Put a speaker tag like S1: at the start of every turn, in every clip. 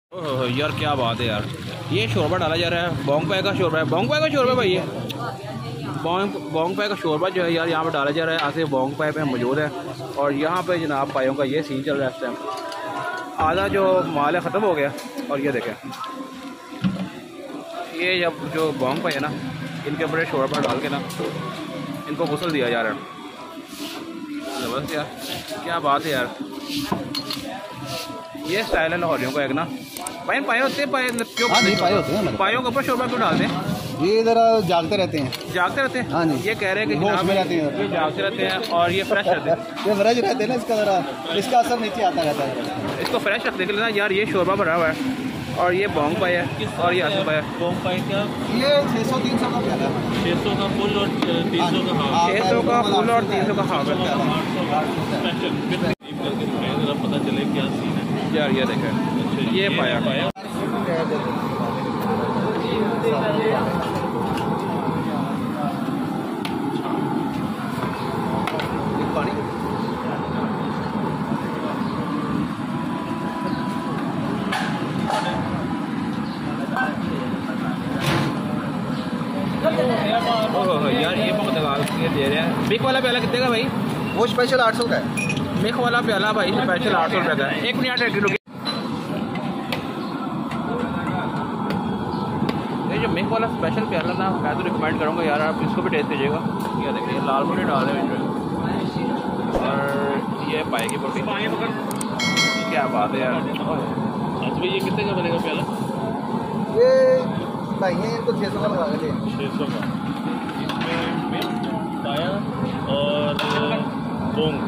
S1: ओह यार क्या बात है यार, ये शोरबा डाला जा रहा है। बोंग पाए का शोरबा है, बोंग पाए का शोरबा भाई ये बोंग पाए का शोरबा जो है यार यहाँ पे डाला जा रहा है। आगे बोंग पाए पे मौजूद है और यहाँ पे जनाब पायों का ये सीन चल रहा है इस टाइम। आधा जो माल है ख़त्म हो गया और ये देखें, ये जब जो बोंग पाए है ना, इनके ऊपर शोरबा डाल के ना इनको गुस्ल दिया जा रहा है। ज़बरदस्त यार, क्या बात है यार, ये स्टाइल है लाहौरियों का एक ना। पाए होते हैं, पाए होते हैं, पायों के ऊपर शोरबा क्यों डालते हैं?
S2: ये ज़रा जागते रहते हैं।
S1: जागते रहते हैं?
S2: हाँ जी।
S1: ये कह रहे हैं कि जनाब ये जागते रहते हैं और ये फ्रेश रहते हैं।
S2: ये फ्रेश रहते हैं ना, इसका ज़रा इसका असर नीचे आता रहता है।
S1: इसको फ्रेश रखने के लिए ना यार ये शोरबा भरा हुआ है और ये बोंग पाए है और ये आसिफ पाए है।
S3: बोंग पाए क्या
S2: ये 600-300 का प्याला है।
S3: 600 का फुल और 300 का हाफ।
S1: 600 का फुल और 300 का हाफ है।
S3: पता चले क्या सीन है
S1: यार। ये देखें, ये पाया यार, ये बहुत दे रहे हैं। मिक वाला प्याला कितने का भाई?
S2: वो स्पेशल 800 का है।
S1: मिक वाला प्याला भाई स्पेशल 800 रुपये का है। 1 मिनट रेडी। ये जो मिक वाला स्पेशल प्याला ना, मैं तो रिकमेंड करूँगा यार, आप इसको भी टेस्ट कीजिएगा। ये देखिए लाल बोटी डाल रहे हैं और ये पाएगी बोटी। क्या बात है यार।
S3: अच्छा भाई, ये कितने का बनेगा प्याला?
S2: ये भाई इनको 600 का लगा के
S3: 600 का। इसमें पाया और बोंग।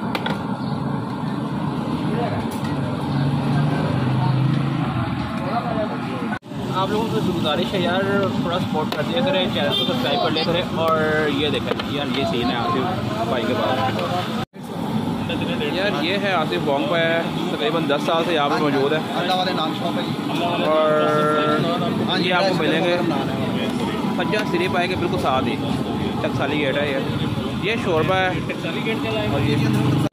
S1: आप लोगों से गुजारिश है यार, थोड़ा सपोर्ट कर दिया करें, चैनल को सब्सक्राइब कर लिया करें। और ये देखें यार, ये सीन है आसिफ भाई के पास यार। ये है आसिफ बोंग पाए है, तकरीबन 10 साल से यहाँ पर मौजूद है और ये आपको मिलेंगे खज्जा सिरी पाए के बिल्कुल साथ ही टकसाली गेट है। ये शोरबा है
S3: टकसाली गेट का
S1: और ये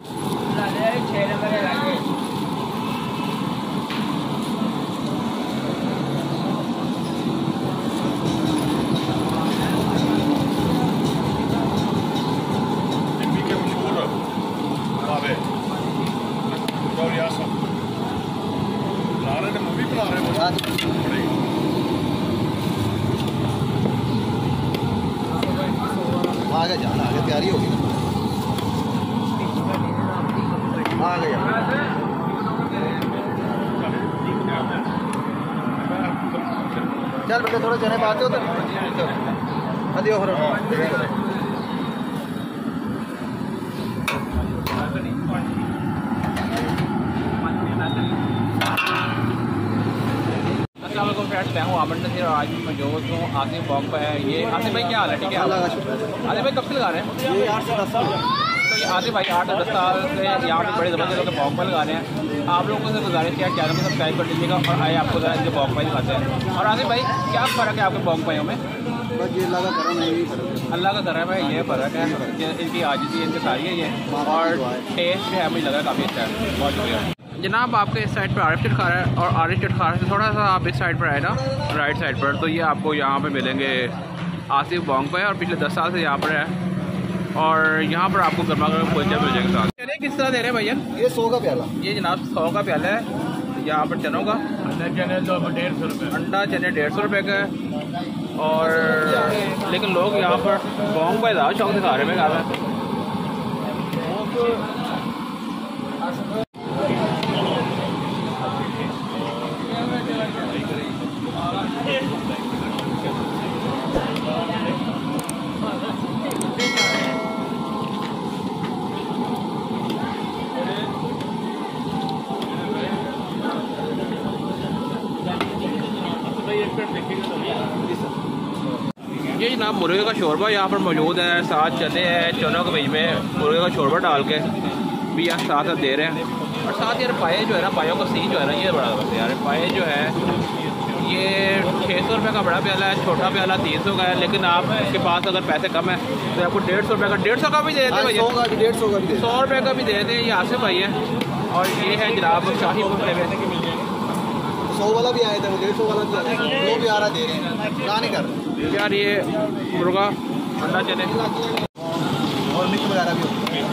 S2: आगे जाना, आगे तैयारी होगी ना। आ गया चल बेटे, थोड़े जने बात हो तो दियो फिर।
S1: फ्रेंड्स, मैं हूँ आमन नज़ीर और आज मैं जो हूँ आसिफ बोंग पाए है। ये आसिफ भाई क्या हाल है? ठीक है आसिफ भाई, कब से लगा रहे हैं?
S2: ये 8 से 10 साल।
S1: तो ये आसिफ भाई 8 से 10 साल से यहाँ पे बड़े ज़बरदस्त लोग बोंग पाए लगा रहे हैं। आप लोगों से गुजारिश किया चैनल को सब्सक्राइब कर दीजिएगा और आए आपको ज़रा इनके बोंग पाए दिखाते हैं। और आसिफ भाई क्या फ़र्क है आपके बोंग पाइयों में?
S2: बस ये अल्लाह का करम है, यही फर्क है।
S1: अल्लाह का करम है, ये फ़र्क है। इनकी आजिज़ी इनकी सारी है ये, और टेस्ट जो है मुझे लगा काफ़ी अच्छा है। बहुत शुक्रिया जनाब। आपके इस साइड पर आरिफ चटखारा है और आरिफ चटखारा से थोड़ा सा आप इस साइड पर आए ना, राइट साइड पर, तो ये आपको यहाँ पे मिलेंगे आसिफ बोंग पाए और पिछले 10 साल से यहाँ पर है और यहाँ पर आपको गर्मा गर्म कुलचा मिल जाएगा साथ। चने किस तरह दे रहे हैं भैया?
S2: ये 100 का प्याला।
S1: ये जनाब 100 का प्याला है। यहाँ पर चनों का
S3: अंडा चने तो 150 रुपये।
S1: अंडा चने 150 रुपये का है। और लेकिन लोग यहाँ पर बोंग पाए ज़्यादा शौक दिखा रहे हैं। ये जनाब मुर्गे का शोरबा यहाँ पर मौजूद है, साथ चने हैं, चनों के बीच में मुर्गे का शोरबा डाल के भी यहाँ साथ दे रहे हैं। और साथ यार पाए जो है ना, पायों का सीन जो है ना, ये बड़ा बस यार। पाए जो है ये 600 रुपये का बड़ा प्याला है, छोटा प्याला 300 का है। लेकिन आपके पास अगर पैसे कम है तो आपको 150 रुपये का, 150 का भी दे देते हैं भैया, 100 रुपये का भी दे देते हैं। ये आसिफ भाई है और ये है जनाब शाही मुर्गे।
S2: 100 वाला भी आया था, वो 150 वाला भी आया था, वो भी आ रहा दे रहे हैं, ना नहीं कर रहे
S1: यार। ये मुर्गा अंडा चने
S2: और मिक्स वगैरह भी होता है।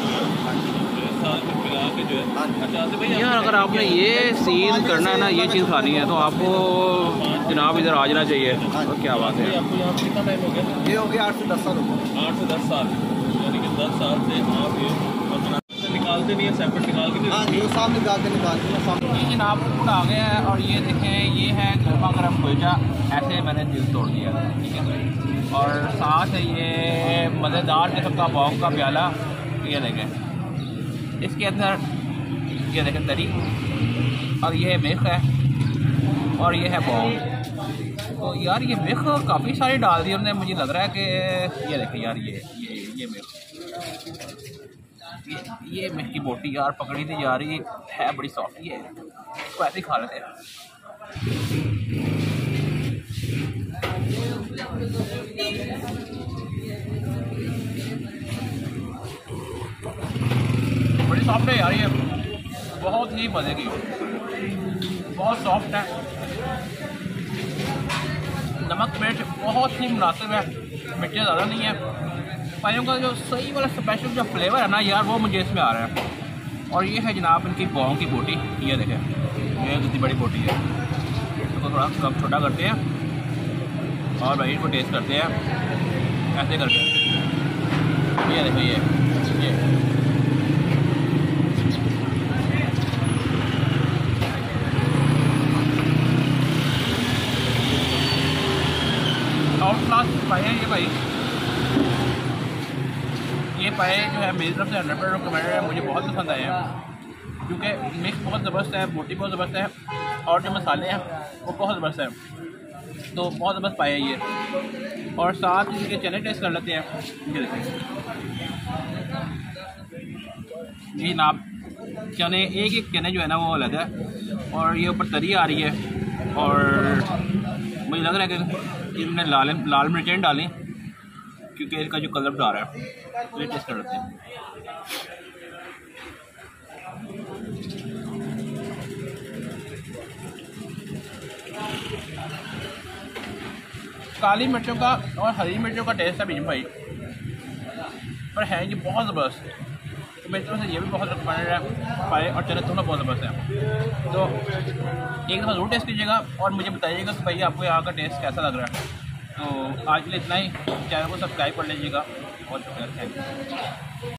S1: यार अगर आपने ये सीन करना है ना, ये चीज़ खानी है, तो आपको जनाब इधर आ जाना चाहिए। और क्या बात है,
S3: आपको यहाँ कितना टाइम हो गया?
S2: ये हो गया 8 से 10 साल हो गए।
S3: 8 से 10 साल, यानी कि 10 साल से आप ये अपना निकालते नहीं है, सेपरेट निकाल के?
S2: हाँ जी, वो सामने निकालते सामने।
S1: ये जनाब फूड आ गया है। और ये देखें, ये है गर्मा गर्म कुलचा। ऐसे मैंने दिल तोड़ दिया, ठीक है। और साथ है ये मज़ेदार किस्म का बॉन्ग का प्याला। ये देखें, इसके अंदर ये देखें तरी, और ये मिल्क है, और ये है बॉन्ग। तो यार ये मिल्क काफ़ी सारी डाल दी उन्होंने, मुझे लग रहा है कि ये देखें यार, ये मिल्क, ये मिल्क की बोटी यार पकड़ी थी जा रही है, बड़ी सॉफ्ट है। इसको ऐसे ही खा लेते हैं। बड़ी सॉफ्ट है यार, ये बहुत ही मज़े की, बहुत सॉफ्ट है। नमक मिर्च बहुत ही मुनासिब है, मिर्चें ज़्यादा नहीं है। पाइयों का जो सही वाला स्पेशल जो फ्लेवर है ना यार, वो मुझे इसमें आ रहा है। और ये है जनाब इनकी बॉन्ग की बोटी। ये देखें, ये कितनी बड़ी बोटी है। इसको थोड़ा कम छोटा करते हैं और भाई इसको टेस्ट करते हैं ऐसे करके। ये देखो, ये आउट क्लास पाए हैं ये भाई। ये पाए जो है मेरी तरफ से 100% रिकमेंडेड है, मुझे बहुत पसंद आए हैं क्योंकि मिक्स बहुत ज़बरदस्त है, बोटी बहुत ज़बरदस्त है, और जो मसाले हैं वो बहुत ज़बरदस्त है। तो बहुत ज़बरदस्त पाए ये। और साथ इनके चने टेस्ट कर लेते हैं। ये देखिए, ये जनाब चने, एक चने जो है ना वो अलग है, और ये ऊपर तरी आ रही है। और मुझे लग रहा है कि इनने लाल मिर्चें डाली क्योंकि इसका जो कलर आ रहा है। तो ये टेस्ट कर लेते हैं। काली मिर्चों का और हरी मिर्चों का टेस्ट है भीम भाई, पर है ये बहुत ज़बरदस्त। तो मेरी तरफ से ये भी बहुत रिकमेंडेड है। पाए और चने दोनों बहुत ज़बरदस्त हैं। तो एक दफ़ा ज़रूर टेस्ट कीजिएगा और मुझे बताइएगा कि भाई आपको यहाँ का टेस्ट कैसा लग रहा है। तो आज के लिए इतना ही। चैनल को सब्सक्राइब कर लीजिएगा। बहुत शुक्रिया, थैंक यू।